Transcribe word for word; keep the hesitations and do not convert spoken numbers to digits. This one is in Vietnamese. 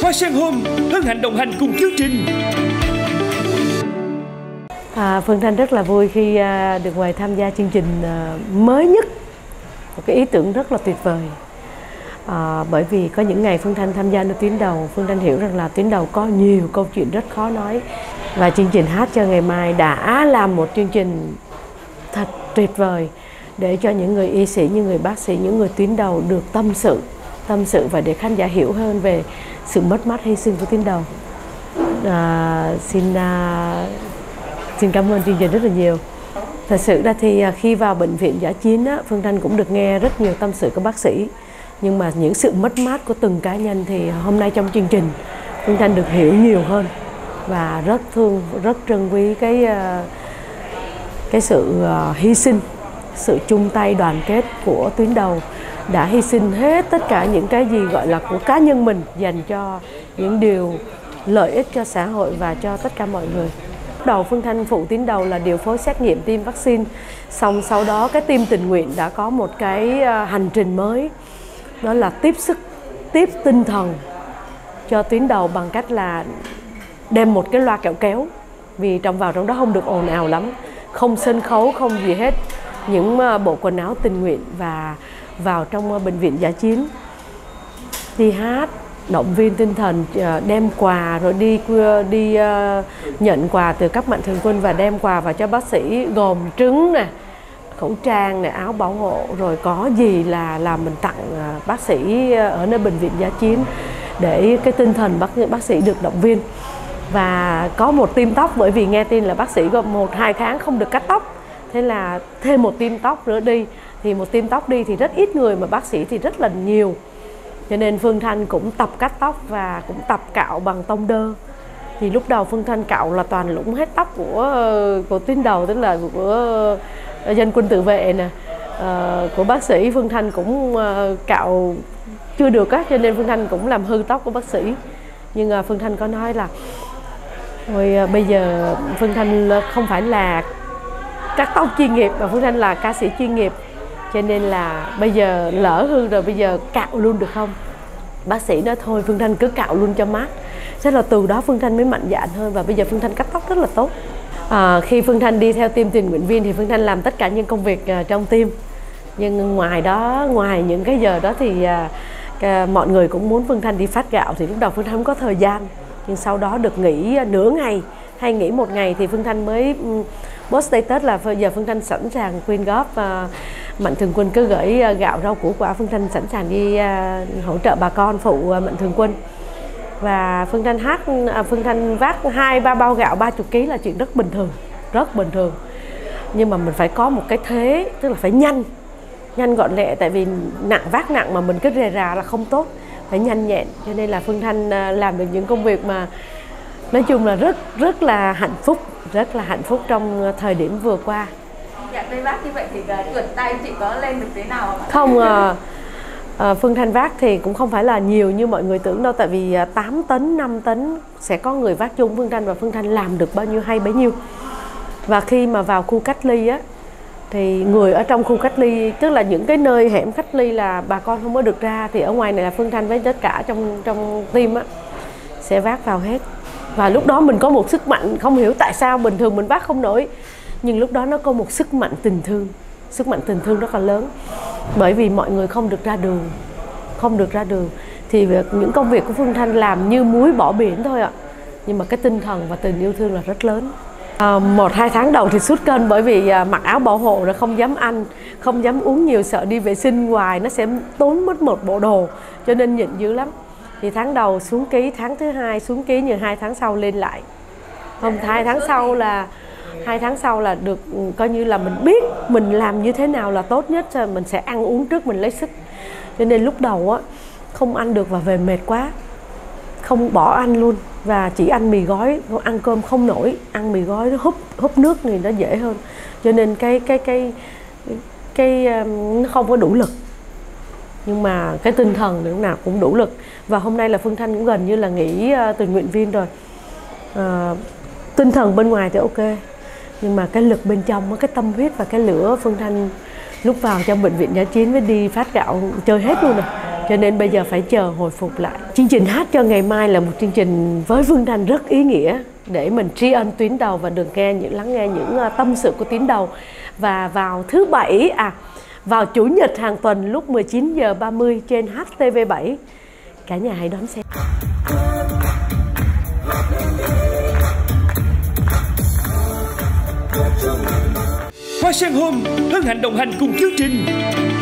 Hoa Sen Home hân hạnh đồng hành cùng chương trình. À, Phương Thanh rất là vui khi à, được mời tham gia chương trình à, mới nhất, một cái ý tưởng rất là tuyệt vời. À, bởi vì có những ngày Phương Thanh tham gia nơi tuyến đầu, Phương Thanh hiểu rằng là tuyến đầu có nhiều câu chuyện rất khó nói. Và chương trình Hát Cho Ngày Mai đã làm một chương trình thật tuyệt vời để cho những người y sĩ, những người bác sĩ, những người tuyến đầu được tâm sự, tâm sự và để khán giả hiểu hơn về sự mất mát hy sinh của tuyến đầu. À, xin à, xin cảm ơn chương trình rất là nhiều. Thật sự ra thì khi vào bệnh viện dã chiến á, Phương Thanh cũng được nghe rất nhiều tâm sự của bác sĩ. Nhưng mà những sự mất mát của từng cá nhân thì hôm nay trong chương trình Phương Thanh được hiểu nhiều hơn và rất thương, rất trân quý cái cái sự hy sinh, sự chung tay đoàn kết của tuyến đầu đã hy sinh hết tất cả những cái gì gọi là của cá nhân mình dành cho những điều lợi ích cho xã hội và cho tất cả mọi người. Đầu Phương Thanh phụ tuyến đầu là điều phối xét nghiệm tiêm vaccine, xong sau đó cái team tình nguyện đã có một cái hành trình mới, đó là tiếp sức, tiếp tinh thần cho tuyến đầu bằng cách là đem một cái loa kẹo kéo, vì trong vào trong đó không được ồn ào lắm, không sân khấu, không gì hết, những bộ quần áo tình nguyện và vào trong bệnh viện dã chiến đi hát, động viên tinh thần, đem quà rồi đi đi nhận quà từ các mạnh thường quân và đem quà vào cho bác sĩ, gồm trứng nè, khẩu trang nè, áo bảo hộ, rồi có gì là làm mình tặng bác sĩ ở nơi bệnh viện dã chiến để cái tinh thần bác bác sĩ được động viên. Và có một team tóc, bởi vì nghe tin là bác sĩ gồm một hai tháng không được cắt tóc, thế là thêm một team tóc nữa đi, thì một team tóc đi thì rất ít người mà bác sĩ thì rất là nhiều, cho nên Phương Thanh cũng tập cắt tóc và cũng tập cạo bằng tông đơ. Thì lúc đầu Phương Thanh cạo là toàn lũng hết tóc của của tuyến đầu, tức là của dân quân tự vệ nè, uh, của bác sĩ. Phương Thanh cũng uh, cạo chưa được á, cho nên Phương Thanh cũng làm hư tóc của bác sĩ. Nhưng uh, Phương Thanh có nói là rồi uh, bây giờ Phương Thanh không phải là cắt tóc chuyên nghiệp mà Phương Thanh là ca sĩ chuyên nghiệp, cho nên là bây giờ lỡ hư rồi, bây giờ cạo luôn được không? Bác sĩ nói thôi Phương Thanh cứ cạo luôn cho mát. Thế là từ đó Phương Thanh mới mạnh dạn hơn và bây giờ Phương Thanh cắt tóc rất là tốt. À, khi Phương Thanh đi theo team tình nguyện viên thì Phương Thanh làm tất cả những công việc uh, trong team. Nhưng ngoài đó, ngoài những cái giờ đó thì uh, uh, mọi người cũng muốn Phương Thanh đi phát gạo, thì lúc đầu Phương Thanh không có thời gian. Nhưng sau đó được nghỉ uh, nửa ngày hay nghỉ một ngày thì Phương Thanh mới um, post status là bây giờ Phương Thanh sẵn sàng quyên góp, uh, mạnh thường quân cứ gửi uh, gạo rau củ quả, Phương Thanh sẵn sàng đi uh, hỗ trợ bà con, phụ uh, mạnh thường quân. Và Phương Thanh hát, à, Phương Thanh vác hai ba bao gạo ba mươi ký là chuyện rất bình thường, rất bình thường. Nhưng mà mình phải có một cái thế, tức là phải nhanh, nhanh gọn lẹ, tại vì nặng vác nặng mà mình cứ rề rà là không tốt, phải nhanh nhẹn. Cho nên là Phương Thanh làm được những công việc mà nói chung là rất rất là hạnh phúc, rất là hạnh phúc trong thời điểm vừa qua. Dạ, tay vác như vậy thì tuột tay chị có lên được thế nào không ạ? Không, à, à, Phương Thanh vác thì cũng không phải là nhiều như mọi người tưởng đâu, tại vì tám tấn, năm tấn sẽ có người vác chung Phương Thanh và Phương Thanh làm được bao nhiêu hay bấy nhiêu. Và khi mà vào khu cách ly á, thì người ở trong khu cách ly, tức là những cái nơi hẻm cách ly là bà con không có được ra, thì ở ngoài này là Phương Thanh với tất cả trong trong team á sẽ vác vào hết. Và lúc đó mình có một sức mạnh, không hiểu tại sao bình thường mình vác không nổi, nhưng lúc đó nó có một sức mạnh tình thương, sức mạnh tình thương rất là lớn. Bởi vì mọi người không được ra đường, không được ra đường thì việc, những công việc của Phương Thanh làm như muối bỏ biển thôi ạ. Nhưng mà cái tinh thần và tình yêu thương là rất lớn. À, một hai tháng đầu thì sút cân, bởi vì à, mặc áo bảo hộ rồi không dám ăn, không dám uống nhiều, sợ đi vệ sinh ngoài nó sẽ tốn mất một bộ đồ, cho nên nhịn dữ lắm. Thì tháng đầu xuống ký, tháng thứ hai xuống ký, nhưng hai tháng sau lên lại. Không, hai tháng sau là hai tháng sau là được, coi như là mình biết mình làm như thế nào là tốt nhất, cho mình sẽ ăn uống trước mình lấy sức. Cho nên lúc đầu á không ăn được và về mệt quá, không bỏ ăn luôn và chỉ ăn mì gói, ăn cơm không nổi, ăn mì gói nó húp húp nước thì nó dễ hơn. Cho nên cái cái cái cái, cái nó không có đủ lực. Nhưng mà cái tinh thần lúc nào cũng đủ lực. Và hôm nay là Phương Thanh cũng gần như là nghỉ uh, tình nguyện viên rồi. Uh, tinh thần bên ngoài thì ok, nhưng mà cái lực bên trong, cái tâm huyết và cái lửa Phương Thanh lúc vào trong bệnh viện dã chiến với đi phát gạo chơi hết luôn rồi. cho nên bây giờ phải chờ hồi phục lại. Chương trình Hát cho ngày mai là một chương trình với Phương Thanh rất ý nghĩa để mình tri ân tuyến đầu và được nghe những lắng nghe những tâm sự của tuyến đầu. Và vào thứ bảy à vào chủ nhật hàng tuần lúc mười chín giờ ba mươi trên H T V bảy, cả nhà hãy đón xem. Hoa Sen Home hân hạnh đồng hành cùng chương trình.